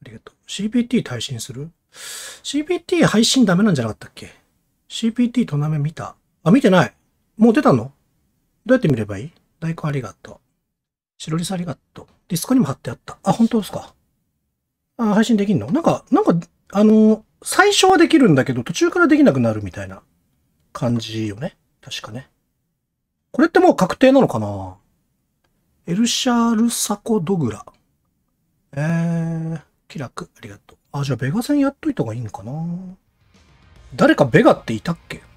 りがとう。CPT 配信する？ CPT 配信ダメなんじゃなかったっけ？ CPT トーナメン見た？あ、見てない。もう出たの？どうやって見ればいい？大根ありがとう。白リスありがとう。ディスコにも貼ってあった。あ、本当ですか？あ、配信できんの？なんか、最初はできるんだけど、途中からできなくなるみたいな感じよね。確かね。これってもう確定なのかな？エルシャールサコドグラ。気楽、ありがとう。あ、じゃあベガ戦やっといた方がいいのかな？誰かベガっていたっけ？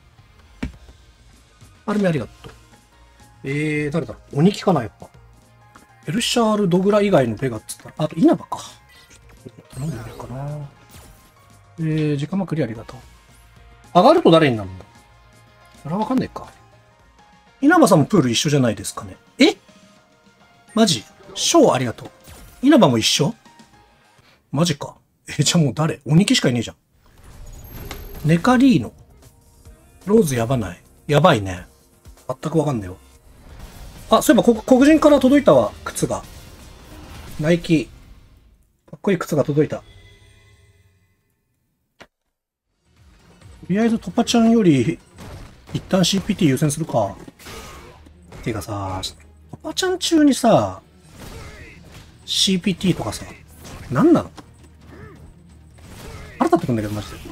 アルミありがとう。誰だろう？鬼聞かな、やっぱ。エルシャールドグラ以外のベガっつったら、あと稲葉か。頼んでみるかな。時間まくりありがとう。上がると誰になるんだ？それはわかんないか。稲葉さんもプール一緒じゃないですかね。え？マジ？ショーありがとう。稲葉も一緒？マジか。じゃあもう誰？鬼木しかいねえじゃん。ネカリーノ。ローズやばない？やばいね。全くわかんないよ。あ、そういえば黒人から届いたわ。靴が。ナイキ。かっこいい靴が届いた。とりあえずトパちゃんより一旦 CPT 優先するか。てかさ、トパちゃん中にさ、CPT とかさ、なんなの？腹立ってくんだけど、マジで。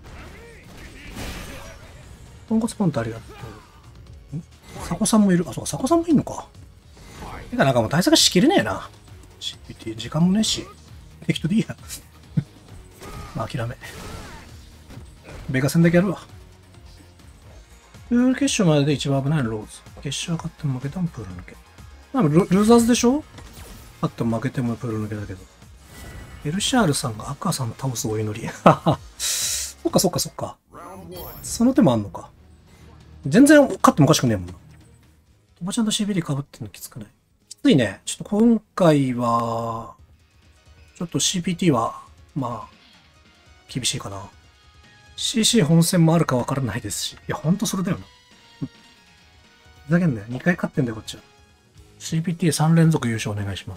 豚骨パンとありがとう。サコさんもいる。あ、そうか、サコさんもいんのか。てか、なんかもう対策しきれねえな。CPT、時間もねえし。適当でいいや。まあ、諦め。ベガ戦だけやるわ。プール決勝までで一番危ないのローズ。決勝は勝っても負けてもプール抜け。まあ、ルーザーズでしょ？勝っても負けてもプール抜けだけど。エルシャールさんが赤さん倒すお祈り。そっかそっかそっか。その手もあんのか。全然勝ってもおかしくねえもんな。おばちゃんと CBD 被ってんのきつくない？きついね。ちょっと今回は、ちょっと CPT は、まあ、厳しいかな。CC 本戦もあるかわからないですし。いや、ほんとそれだよな。ふざけんなよ。2回勝ってんだよ、こっちは。CPT3 連続優勝お願いします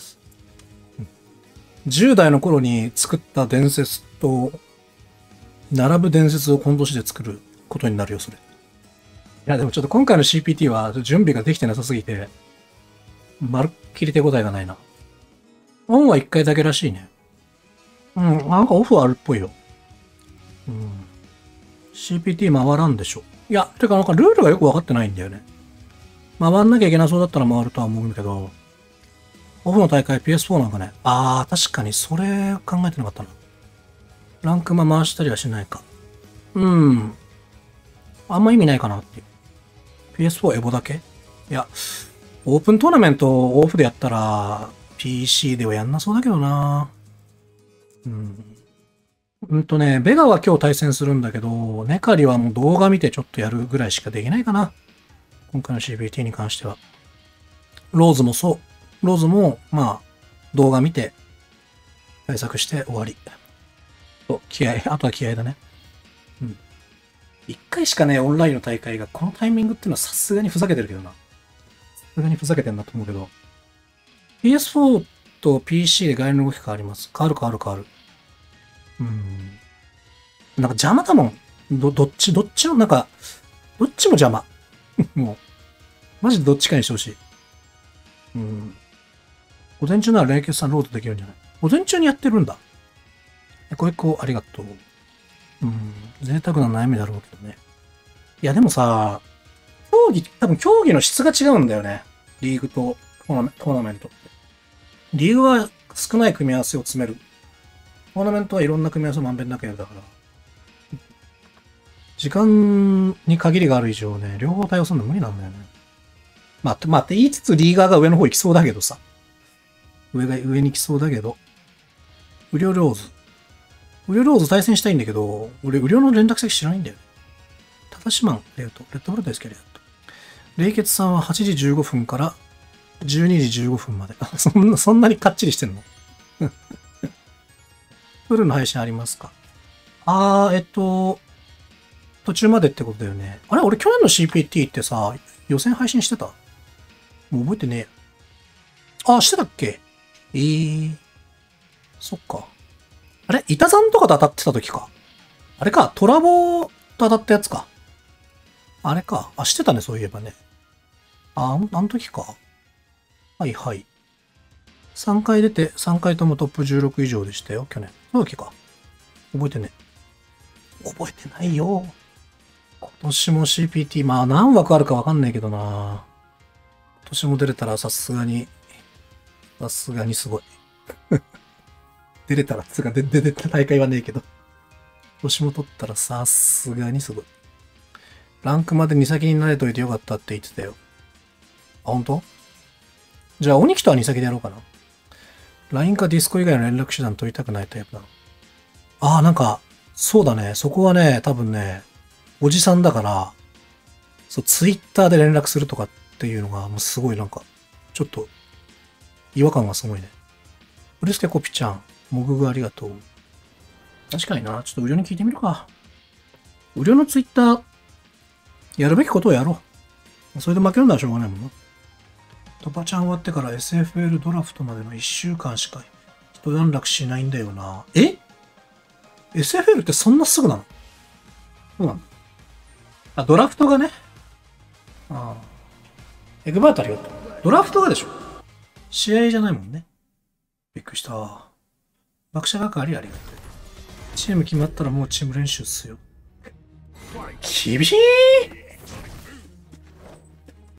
。10代の頃に作った伝説と、並ぶ伝説を今年で作ることになるよ、それ。いや、でもちょっと今回の CPT は準備ができてなさすぎて、まるっきり手応えがないな。オンは1回だけらしいね。うん、なんかオフはあるっぽいよ。うん。CPT 回らんでしょ。いや、てかなんかルールがよくわかってないんだよね。回んなきゃいけなそうだったら回るとは思うんだけど、オフの大会 PS4 なんかね。確かにそれ考えてなかったな。ランクマ回したりはしないか。うん。あんま意味ないかなっていう。PS4 エボだけ？いや、オープントーナメントをオフでやったら、PC ではやんなそうだけどな。ベガは今日対戦するんだけど、ネカリはもう動画見てちょっとやるぐらいしかできないかな。今回の CBT に関しては。ローズもそう。ローズも、まあ、動画見て、対策して終わり。気合、あとは気合だね。うん。一回しかね、オンラインの大会がこのタイミングっていうのはさすがにふざけてるけどな。さすがにふざけてんなと思うけど。PS4 と PC で外の動き変わります。変わる。なんか邪魔だもん。どっちの、なんか、どっちも邪魔。もう、マジでどっちかにしてほしい。午前中なら霊柩さんロードできるんじゃない？午前中にやってるんだ。これありがとう。贅沢な悩みだろうけどね。いや、でもさ、多分競技の質が違うんだよね。リーグとトーナメントって。リーグは少ない組み合わせを詰める。トーナメントはいろんな組み合わせをまんべんなくやるだから。時間に限りがある以上ね、両方対応するの無理なんだよね。まあって言いつつリーガーが上の方行きそうだけどさ。上に来そうだけど。ウリョローズ対戦したいんだけど、俺、ウリョの連絡先知らないんだよね。タタシマン、レッドブル大好きありがとう。冷血さんは8時15分から12時15分まで。そんなにかっちりしてんの？フルの配信ありますか？途中までってことだよね。あれ俺去年の CPT ってさ、予選配信してた？もう覚えてねえ。してたっけ？そっか。 あれ板山とかと当たってた時か。あれか、トラボと当たったやつか。あれか。あ、してたね、そういえばね。あの時か。はいはい。3回出て、3回ともトップ16以上でしたよ、去年。そうだっけか。覚えてね。覚えてないよ。今年も CPT、まあ何枠あるかわかんないけどな。今年も出れたらさすがにすごい。出れたら、つうか、出た大会はねえけど。今年も取ったらさすがにすごい。ランクまで2先に慣れといてよかったって言ってたよ。あ、本当？じゃあ、鬼木とは2先でやろうかな。LINE かディスコ以外の連絡手段取りたくないタイプなの。ああ、なんか、そうだね。そこはね、多分ね、おじさんだから、そう、Twitter で連絡するとかっていうのが、もうすごいなんか、ちょっと、違和感がすごいね。うるすけこぴちゃん、もぐぐありがとう。確かにな。ちょっと無料に聞いてみるか。無料の Twitter、やるべきことをやろう。それで負けるのはしょうがないもんな。トパちゃん終わってから SFL ドラフトまでの1週間しか一段落しないんだよな。え？ SFL ってそんなすぐなの？そうなの？あ、ドラフトがね。ああ。エグバートありがとう。ドラフトがでしょ？試合じゃないもんね。びっくりした。爆笑係ありがとう。チーム決まったらもうチーム練習っすよ。厳しい！